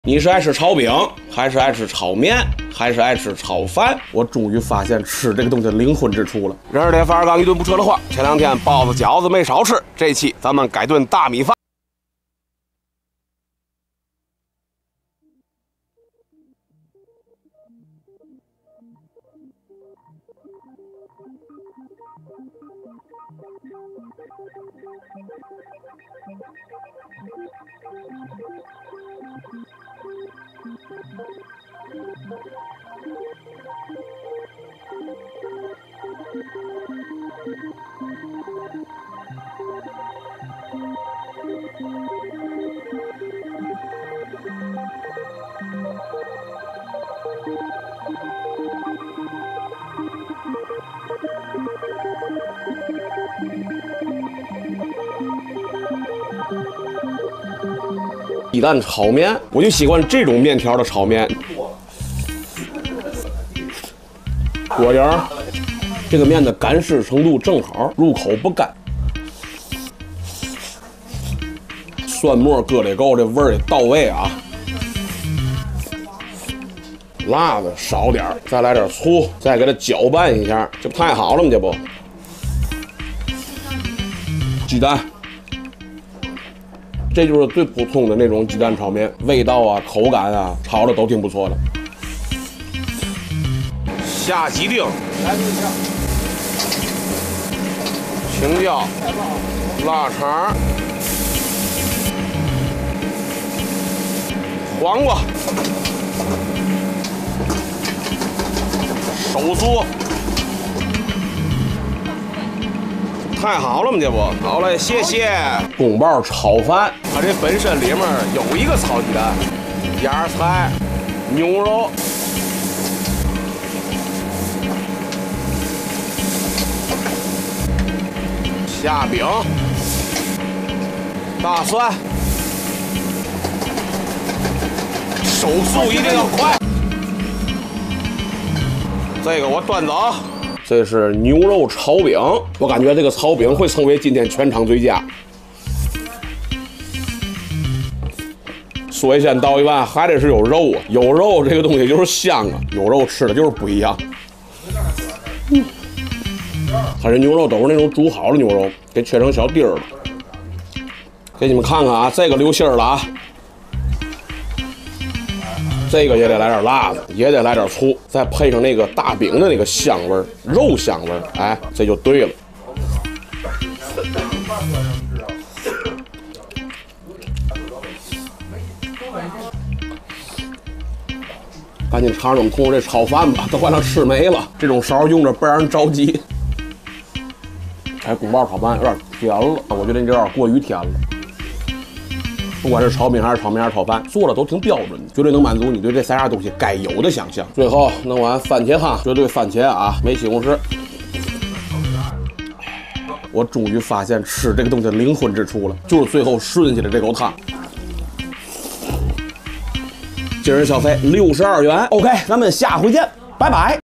你是爱吃炒饼，还是爱吃炒面，还是爱吃炒饭？我终于发现吃这个东西的灵魂之处了。人儿这范儿刚一顿不撤的话，前2天包子饺子没少吃，这期咱们改顿大米饭。鸡蛋炒面，我就喜欢这种面条的炒面。果仁，这个面的干湿程度正好，入口不干。蒜末搁得够，这味儿也到位啊。辣子少点，再来点醋，再给它搅拌一下，这不太好了吗？这不，鸡蛋。这就是最普通的那种鸡蛋炒面，味道啊、口感啊，炒的都挺不错的。下鸡丁、青椒、腊肠、黄瓜、手酥。太好了嘛，这不好嘞，谢谢。宫保炒饭，它这本身里面有一个炒鸡蛋、芽菜、牛肉、虾饼、大蒜，手速一定要快。这个我端走。这是牛肉炒饼，我感觉这个炒饼会成为今天全场最佳。水先倒一碗，还得是有肉啊，有肉这个东西就是香啊，有肉吃的就是不一样。它这牛肉都是那种煮好的牛肉，给切成小丁儿了。给你们看看啊，这个流心了啊。这个也得来点辣子，也得来点醋，再配上那个大饼的那个香味儿，肉香味儿，哎，这就对了。赶紧尝尝通过这炒饭吧，都快让吃没了。这种勺用着不让人着急。哎，宫保炒饭有点甜了，我觉得你这有点过于甜了。不管是炒饼还是炒面还是炒饭，做的都挺标准的，绝对能满足你对这3样东西该有的想象。最后弄碗番茄汤，绝对番茄啊，没西红柿。我终于发现吃这个东西的灵魂之处了，就是最后顺下的这口汤。今日消费62元 ，OK， 咱们下回见，拜拜。